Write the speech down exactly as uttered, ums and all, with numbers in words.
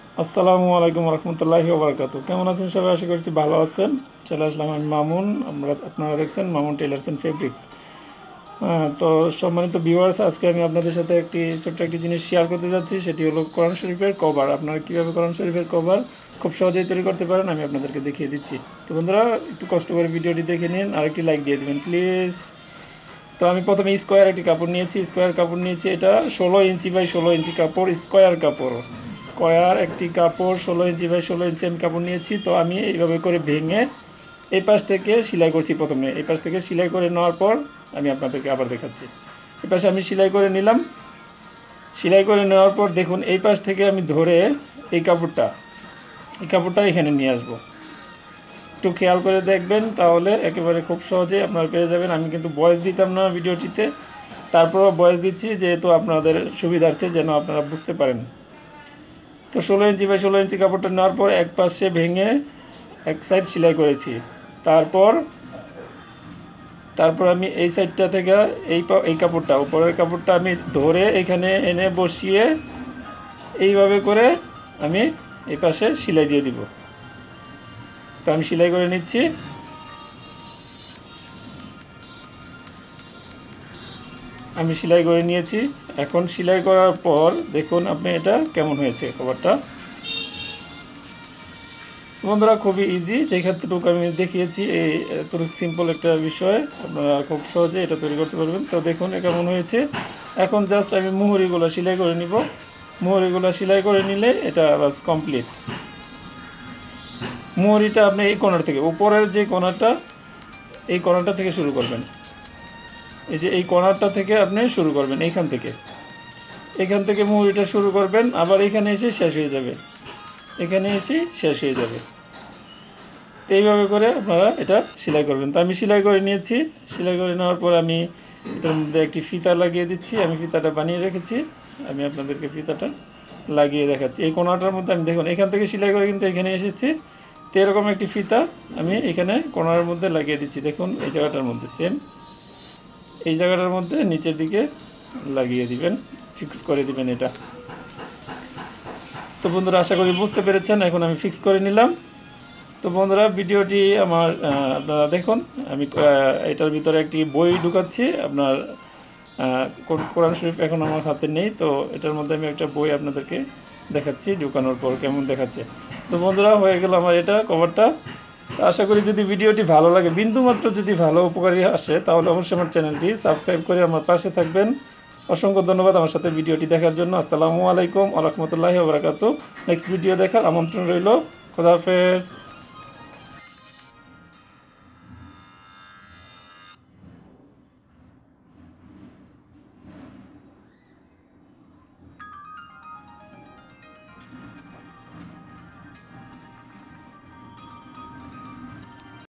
আসসালামু আলাইকুম রহমতুল্লাহি ওয়া বারাকাতুহু। কেমন আছেন সবাই? আশা করছি ভালো আছেন। চলে আসলাম আমি মামুন। আমরা আপনারা দেখছেন মামুন টেলার্স অ্যান্ড ফেব্রিক্স। তো সম্মানিত ভিউয়ার্স, আজকে আমি আপনাদের সাথে একটি ছোট্ট একটি জিনিস শেয়ার করতে যাচ্ছি। সেটি হলো কোরআন শরীফের কভার। আপনারা কীভাবে কোরআন শরীফের কভার খুব সহজেই তৈরি করতে পারেন আমি আপনাদেরকে দেখিয়ে দিচ্ছি। তো বন্ধুরা, একটু কষ্ট করে ভিডিওটি দেখে নিন আর একটি লাইক দিয়ে দেবেন প্লিজ। তো আমি প্রথমে স্কোয়ার একটি কাপড় নিয়েছি। স্কোয়ার কাপড় নিয়েছি, এটা ষোলো ইঞ্চি বাই ষোলো ইঞ্চি কাপড়, স্কোয়ার কাপড়। স্কোয়ার একটি কাপড় ষোলো ইঞ্চি বাই ষোলো ইঞ্চি আমি কাপড় নিয়েছি। তো আমি এইভাবে করে ভেঙে এই পাশ থেকে সেলাই করছি। প্রথমে এই পাশ থেকে সেলাই করে নেওয়ার পর আমি আপনাদেরকে আবার দেখাচ্ছি। এই পাশে আমি সেলাই করে নিলাম। সেলাই করে নেওয়ার পর দেখুন, এই পাশ থেকে আমি ধরে এই কাপড়টা এই কাপড়টা এখানে নিয়ে আসবো। একটু খেয়াল করে দেখবেন, তাহলে একেবারে খুব সহজে আপনারা পেয়ে যাবেন। আমি কিন্তু ভয়েস দিতাম না ভিডিওটিতে, তারপরও ভয়েস দিচ্ছি যেহেতু আপনাদের সুবিধার্থে, যেন আপনারা বুঝতে পারেন। তো ষোলো ইঞ্চি বাই ষোলো ইঞ্চি কাপড়টা নেওয়ার পর এক পাশে ভেঙে এক সাইড সেলাই করেছি। তারপর তারপর আমি এই সাইডটা থেকে এই এই কাপড়টা উপরের কাপড়টা আমি ধরে এখানে এনে বসিয়ে এইভাবে করে আমি এই পাশে সেলাই দিয়ে দিব। তো আমি সেলাই করে নিচ্ছি। আমি সেলাই করে নিয়েছি। এখন সেলাই করার পর দেখুন আপনি এটা কেমন হয়েছে কভারটা। বন্ধুরা, খুবই ইজি, যে ক্ষেত্রটুকু আমি দেখিয়েছি এই এত সিম্পল একটা বিষয় আপনারা খুব সহজে এটা তৈরি করতে পারবেন। তো দেখুন কেমন হয়েছে। এখন জাস্ট আমি মুহুরিগুলো সেলাই করে নিব। মুহুরিগুলো সেলাই করে নিলে এটা বাস কমপ্লিট। মুহুরিটা আপনি এই কোণার থেকে, উপরের যে কোণাটা, এই কোণাটা থেকে শুরু করবেন। এই যে এই কোণাটা থেকে আপনি শুরু করবেন, এইখান থেকে এখান থেকে মুহুরিটা শুরু করবেন, আবার এখানে এসে শেষ হয়ে যাবে, এখানে এসে শেষ হয়ে যাবে। এইভাবে করে আপনারা এটা সেলাই করবেন। তো আমি সেলাই করে নিয়েছি। সেলাই করে নেওয়ার পর আমি এটার মধ্যে একটি ফিতা লাগিয়ে দিচ্ছি। আমি ফিতাটা বানিয়ে রেখেছি, আমি আপনাদেরকে ফিতাটা লাগিয়ে দেখাচ্ছি। এই কোণাটার মধ্যে আমি দেখুন এখান থেকে সেলাই করে কিন্তু এখানে এসেছি। তো এরকম একটি ফিতা আমি এখানে কোণার মধ্যে লাগিয়ে দিচ্ছি। দেখুন এই জায়গাটার মধ্যে সেম এই জায়গাটার মধ্যে নিচের দিকে লাগিয়ে দিবেন, ফিক্স করে দিবেন এটা। তো বন্ধুরা, আশা করি বুঝতে পেরেছেন। এখন আমি ফিক্স করে নিলাম। তো বন্ধুরা, ভিডিওটি আমার আপনারা দেখুন, আমি এটার ভিতরে একটি বই ঢুকাচ্ছি। আপনার কোরআন শরীফ এখন আমার হাতে নেই, তো এটার মধ্যে আমি একটা বই আপনাদেরকে দেখাচ্ছি ঢুকানোর পর কেমন দেখাচ্ছে। তো বন্ধুরা, হয়ে গেল আমার এটা কভারটা। আশা করি যদি ভিডিওটি ভালো লাগে, বিন্দুমাত্র যদি ভালো উপকারী আসে, তাহলে অবশ্যই আমার চ্যানেলটি সাবস্ক্রাইব করে আমার পাশে থাকবেন। অসংখ্য ধন্যবাদ আমার সাথে ভিডিওটি দেখার জন্য। আসসালামু আলাইকুম ওয়া রাহমাতুল্লাহি ওয়া বারাকাতুহু। নেক্সট ভিডিও দেখার আমন্ত্রণ রইল। খোদা হাফেজ।